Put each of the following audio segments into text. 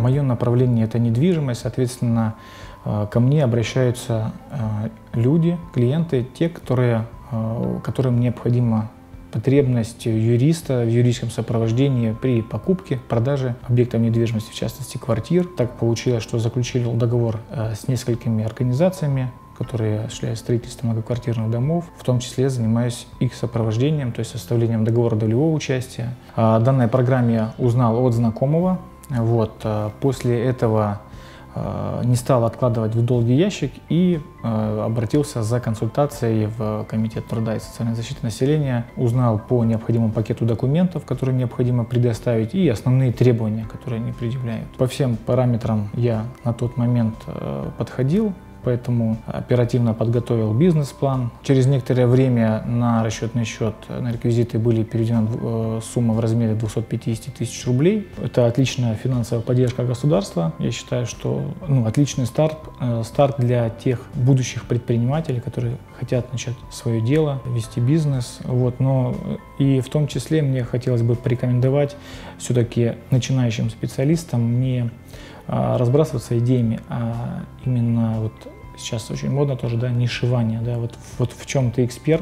Мое направление – это недвижимость, соответственно, ко мне обращаются люди, клиенты, те, которым необходима потребность юриста в юридическом сопровождении при покупке, продаже объектов недвижимости, в частности квартир. Так получилось, что заключил договор с несколькими организациями, которые осуществляют строительство многоквартирных домов, в том числе занимаюсь их сопровождением, то есть составлением договора долевого участия. О данной программе я узнал от знакомого. После этого не стал откладывать в долгий ящик и обратился за консультацией в Комитет труда и социальной защиты населения. Узнал по необходимому пакету документов, которые необходимо предоставить, и основные требования, которые они предъявляют. По всем параметрам я на тот момент подходил, поэтому оперативно подготовил бизнес-план. Через некоторое время на расчетный счет, на реквизиты были переведена сумма в размере 250 тысяч рублей. Это отличная финансовая поддержка государства. Я считаю, что отличный старт для тех будущих предпринимателей, которые хотят начать свое дело, вести бизнес. Но и в том числе мне хотелось бы порекомендовать все-таки начинающим специалистам не разбрасываться идеями, а именно сейчас очень модно тоже, нишевание, в чем ты эксперт,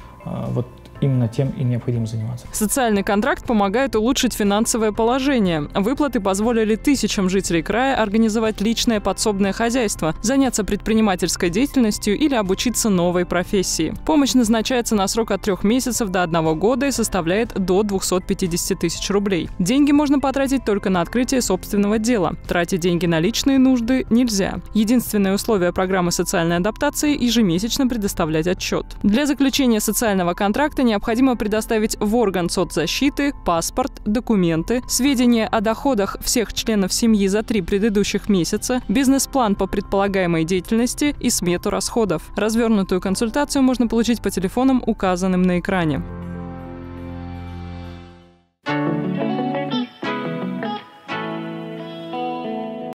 именно тем и необходимо заниматься. Социальный контракт помогает улучшить финансовое положение. Выплаты позволили тысячам жителей края организовать личное подсобное хозяйство, заняться предпринимательской деятельностью или обучиться новой профессии. Помощь назначается на срок от 3 месяцев до 1 года и составляет до 250 тысяч рублей. Деньги можно потратить только на открытие собственного дела. Тратить деньги на личные нужды нельзя. Единственное условие программы социальной адаптации – ежемесячно предоставлять отчет. Для заключения социального контракта необходимо предоставить в орган соцзащиты паспорт, документы, сведения о доходах всех членов семьи за 3 предыдущих месяца, бизнес-план по предполагаемой деятельности и смету расходов. Развернутую консультацию можно получить по телефонам, указанным на экране.